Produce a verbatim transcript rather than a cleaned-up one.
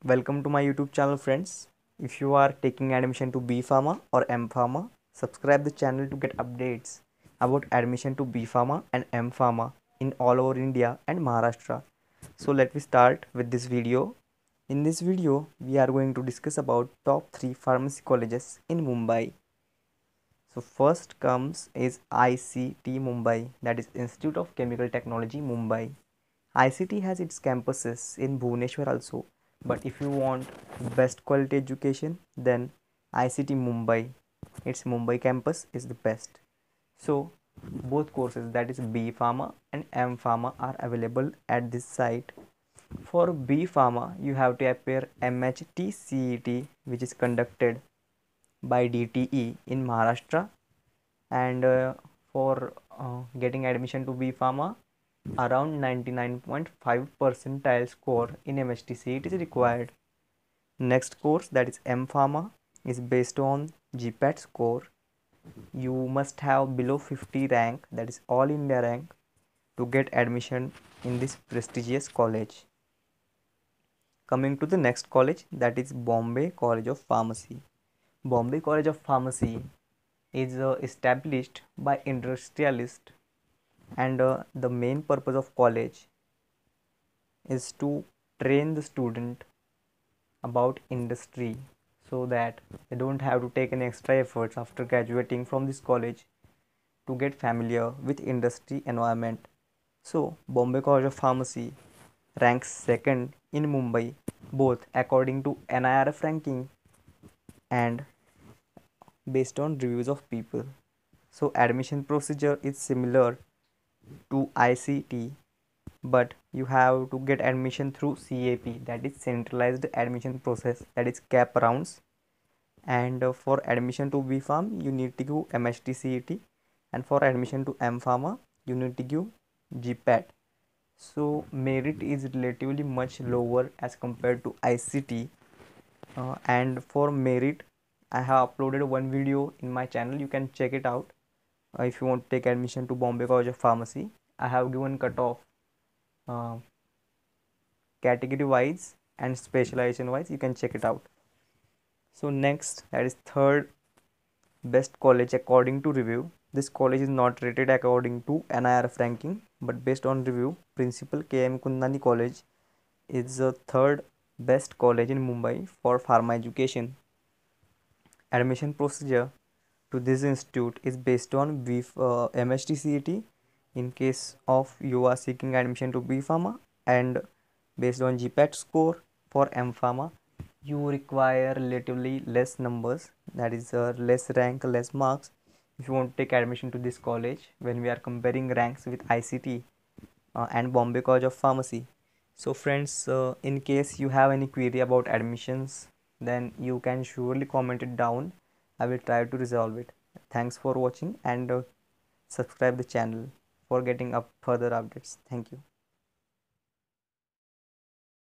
Welcome to my YouTube channel, friends. If you are taking admission to B Pharma or M Pharma, subscribe the channel to get updates about admission to B Pharma and M Pharma in all over India and Maharashtra. So let me start with this video. In this video, we are going to discuss about top three pharmacy colleges in Mumbai. So first comes is I C T Mumbai, that is Institute of Chemical Technology Mumbai. I C T has its campuses in Bhubaneswar also, but if you want best quality education, then I C T Mumbai, its Mumbai campus is the best. So both courses, that is B Pharma and M Pharma, are available at this site. For B Pharma, you have to appear M H T C E T, which is conducted by D T E in Maharashtra, and uh, for uh, getting admission to B Pharma, around ninety-nine point five percentile score in M H T C it is required. Next course, that is M Pharma, is based on G PAT score. You must have below fifty rank, that is all India rank, to get admission in this prestigious college. Coming to the next college, that is Bombay College of Pharmacy. Bombay College of Pharmacy is uh, established by industrialists, and uh, the main purpose of college is to train the student about industry, so that they don't have to take any extra efforts after graduating from this college to get familiar with industry environment. So Bombay College of Pharmacy ranks second in Mumbai, both according to N I R F ranking and based on reviews of people. So admission procedure is similar to I C T, but you have to get admission through C A P, that is centralized admission process, that is CAP rounds. And uh, for admission to B Pharm, you need to give M H T C E T, and for admission to M Pharma, you need to give G PAT. So merit is relatively much lower as compared to I C T. Uh, and for merit, I have uploaded one video in my channel. You can check it out. Uh, if you want to take admission to Bombay College of Pharmacy, I have given cutoff uh, category wise and specialization wise. You can check it out. So next, that is third best college according to review. This college is not rated according to N I R F ranking, but based on review, Principal K M Kundani College is the third best college in Mumbai for pharma education. Admission procedure to this institute is based on B, uh, M H T C E T in case of you are seeking admission to B Pharma, and based on G PAT score for M Pharma. You require relatively less numbers, that is uh, less rank, less marks, if you want to take admission to this college when we are comparing ranks with I C T uh, and Bombay College of Pharmacy. So friends, uh, in case you have any query about admissions, then you can surely comment it down. I will try to resolve it. Thanks for watching, and uh, subscribe the channel for getting up further updates. Thank you.